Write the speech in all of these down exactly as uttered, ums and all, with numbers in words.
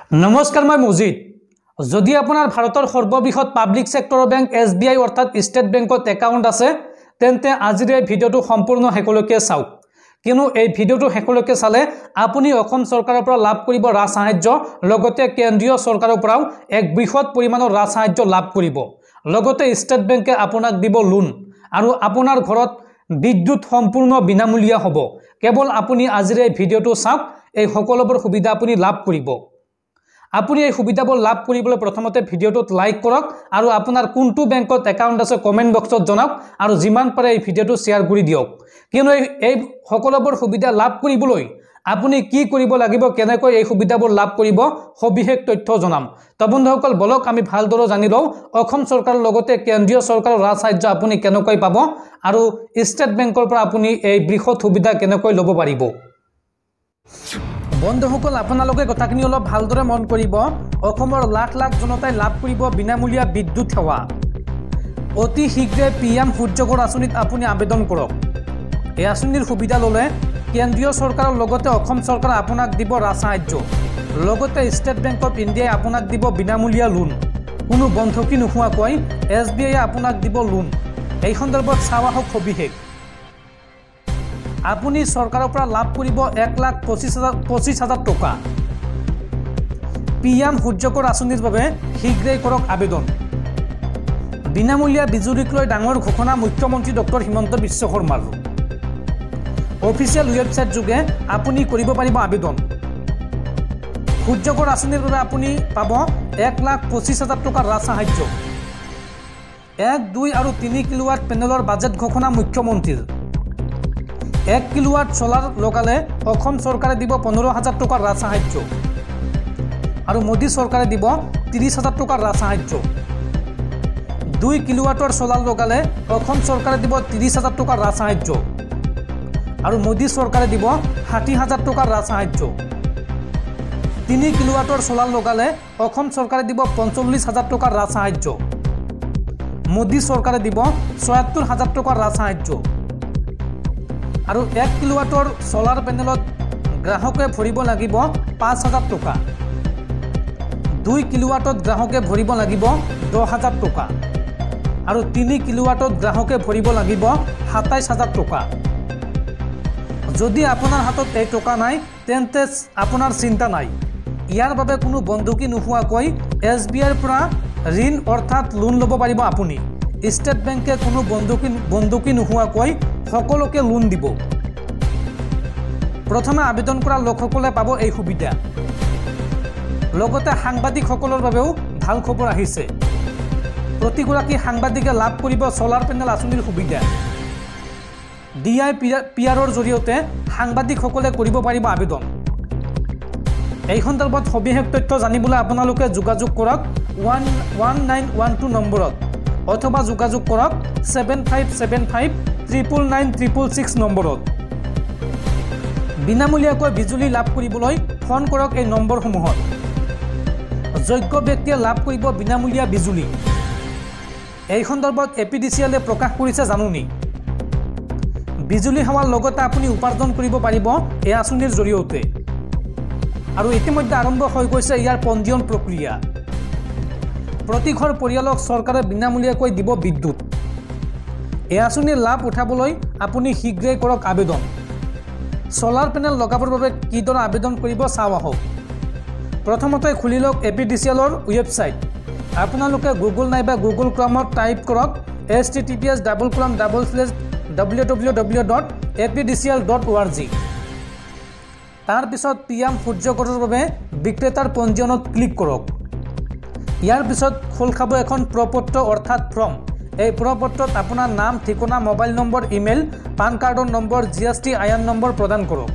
नमस्कार मैं मजिद যদি আপনার ভারতের সর্ববৃহৎ পাব্লিক সেক্টর ব্যাংক এসবিআই অর্থাৎ স্টেট ব্যাংকত একাউন্ট আছে তেন্তে আজিৰ এই ভিডিওটো সম্পূৰ্ণ হেকলৈকে চাওক কিনো এই ভিডিওটো হেকলৈকে চালে আপুনি অসম চৰকাৰৰ পৰা লাভ কৰিব ৰাজ সাহায্য লগতে কেন্দ্ৰীয় চৰকাৰৰ পৰাও এক বৃহৎ পৰিমাণৰ ৰাজ সাহায্য লাভ কৰিব লগতে স্টেট বেংকে আপোনাক দিব লোন আৰু আপোনাৰ ঘৰত বিদ্যুৎ সম্পূৰ্ণ বিনামূলীয়া হ'ব কেৱল আপুনি আজিৰ এই ভিডিওটো চাওক এই সকলোবোৰ সুবিধা আপুনি লাভ কৰিব আপুনি এই সুবিধাবোৰ লাভ কৰিবলৈ প্ৰথমতে ভিডিওটোত লাইক কৰক আৰু আপোনাৰ কোনটো বেংকত একাউণ্ট আছে কমেন্ট বক্সত জনাওক আৰু যিমান পাৰে এই ভিডিওটো শেয়াৰ কৰি দিয়ক কিয়নো এই সকলোবোৰ সুবিধা লাভ কৰিবলৈ আপুনি কি কৰিব লাগিব কেনেকৈ এই সুবিধাবোৰ লাভ কৰিব সবিশেষ তথ্য জনাম তো বন্ধুসকল বলক আমি ভালদৰে জানি লওঁ অসম চৰকাৰৰ লগতে কেন্দ্ৰীয় চৰকাৰৰ ৰাজ সাহায্য আপুনি কেনেকৈ পাব আৰু ষ্টেট বেংকৰ পৰা আপুনি এই বৃহৎ সুবিধা কেনেকৈ ল'ব পাৰিব বন্ধুসকল আপোনালোকে কথাখিনি অলপ ভালদৰে মন কৰিব অসমৰ লাখ লাখ জনতাই লাভ কৰিব বিনামূলীয়া বিদ্যুৎ সেৱা অতি শীঘ্ৰে পিএম সূৰ্যঘৰ আঁচনিত আপুনি আবেদন কৰক এই আঁচনিৰ সুবিধা ল'লে কেন্দ্ৰীয় চৰকাৰৰ লগতে অসম চৰকাৰে আপোনাক দিব ৰাজ সাহায্য লগতে ষ্টেট বেংক অফ ইণ্ডিয়াই আপোনাক দিব বিনামূলীয়া লোন কোনো বন্ধকি নোহোৱাকৈ এছবিআই আপোনাক দিব লোন এই সন্দৰ্ভত চাওয়া হওক সবিশেষ আপুনি চৰকাৰৰ পৰা লাভ কৰিব এক লাখ পঁচিছ হাজাৰ পঁচিছ হাজাৰ টকা পিএম সূৰ্যঘৰ আঁচনিৰ বাবে শীঘ্ৰেই কৰক আবেদন বিনামূলীয়া বিজুলীক লৈ ডাঙৰ ঘোষণা মুখ্যমন্ত্ৰী ডক্টৰ হিমন্ত বিশ্ব শৰ্মাৰ অফিচিয়েল ৱেবছাইট যোগে আপুনি কৰিব পাৰিব আবেদন সূৰ্যঘৰ আঁচনিৰ বাবে আপুনি পাব এক লাখ পঁচিছ হাজাৰ টকাৰ ৰাজ সাহায্য এক দুই আৰু তিনি কিলোৱাট পেনেলৰ বাজেট ঘোষণা মুখ্যমন্ত্ৰীৰ এক কিলোৱাট সোলাৰ লগালে অসম চৰকাৰে দিব পোন্ধৰ হাজাৰ টকাৰ ৰাজ সাহায্য আৰু মোদী চৰকাৰে দিব ত্ৰিছ হাজাৰ টকাৰ ৰাজ সাহায্য দুই কিলোৱাটৰ সোলাৰ লগালে অসম চৰকাৰে দিব ত্ৰিছ হাজাৰ টকাৰ ৰাজ সাহায্য আৰু মোদী চৰকাৰে দিব ষাঠি হাজাৰ টকাৰ ৰাজ সাহায্য তিনি কিলোৱাটৰ সোলাৰ লগালে অসম চৰকাৰে দিব পঞ্চল্লিছ হাজাৰ টকাৰ ৰাজ সাহায্য মোদী চৰকাৰে দিব ছয়াত্তৰ হাজাৰ টকাৰ ৰাজ সাহায্য আৰু এক কিলোৱাটৰ সোলাৰ পেনেলত গ্ৰাহকে ভৰিব লাগিব পাঁচ হাজাৰ টকা দুই কিলোৱাটত গ্ৰাহকে ভৰিব লাগিব দহ হাজাৰ টকা আৰু তিনি কিলোৱাটত গ্ৰাহকে ভৰিব লাগিব সাতাইছ হাজাৰ টকা যদি আপোনাৰ হাতত এই টকা নাই তেন্তে আপোনাৰ চিন্তা নাই ইয়াৰ বাবে কোনো বন্ধকি নোহোৱাকৈ এছবিআইৰ পৰা ঋণ অৰ্থাৎ লোন ল'ব পাৰিব আপুনি ষ্টেট বেংকে কোনো বন্ধকি বন্ধকি নোহোৱাকৈ সকলোকে লোন দিব প্ৰথমে আবেদন কৰা লোকসকলে পাব এই সুবিধা লগতে সাংবাদিকসকলৰ বাবেও ভাল খবৰ আহিছে প্ৰতিগৰাকী সাংবাদিকে লাভ কৰিব সোলাৰ পেনেল আঁচনিৰ সুবিধা ডিআই পিআৰৰ জৰিয়তে সাংবাদিকসকলে কৰিব পাৰিব আবেদন এই সন্দৰ্ভত সবিশেষ তথ্য জানিবলৈ আপোনালোকে যোগাযোগ কৰক one one nine one two নম্বৰত অথবা যোগাযোগ কৰক seven five seven five triple nine triple six নম্বৰত বিনামূলীয়াকৈ বিজুলী লাভ কৰিবলৈ ফোন কৰক এই নম্বৰসমূহত যোগ্য ব্যক্তিয়ে লাভ কৰিব বিনামূলীয়া বিজুলী এই সন্দৰ্ভত এপিডিচিএলে প্ৰকাশ কৰিছে জানুনি বিজুলী সেৱাৰ লগতে আপুনি উপাৰ্জন কৰিব পাৰিব এই আঁচনিৰ জৰিয়তে আৰু ইতিমধ্যে আৰম্ভ হৈ গৈছে ইয়াৰ পঞ্জীয়ন প্ৰক্ৰিয়া প্ৰতি ঘৰ পৰিয়ালক চৰকাৰে বিনামূলীয়াকৈ দিব বিদ্যুৎ এই আঁচনিৰ লাভ উঠাবলৈ আপুনি শীঘ্ৰেই কৰক আবেদন সোলাৰ পেনেল লগাবৰ বাবে কিদৰে আবেদন কৰিব চাওঁ আহক প্ৰথমতে খুলি লওক এপিডিচিএলৰ ৱেবছাইট আপোনালোকে গুগল নাইবা গুগল ক্ৰমত টাইপ কৰক H T T P S double ক্ৰম double slash W W W dot A P D C L dot O R G তাৰপিছত পি এম সূৰ্যঘৰৰ বাবে বিক্ৰেতাৰ পঞ্জীয়নত ক্লিক কৰক ইয়াৰ পিছত খোল খাব এখন প্ৰপত্ৰ অৰ্থাৎ ফৰ্ম এই প্ৰপত্ৰত আপোনাৰ নাম ঠিকনা মোবাইল নম্বৰ ইমেইল পান কাৰ্ডৰ নম্বৰ G S T I N নম্বৰ প্ৰদান কৰক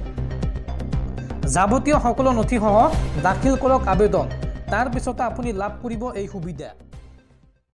যাৱতীয় সকলো নথিসহ দাখিল কৰক আবেদন তাৰপিছতে আপুনি লাভ কৰিব এই সুবিধা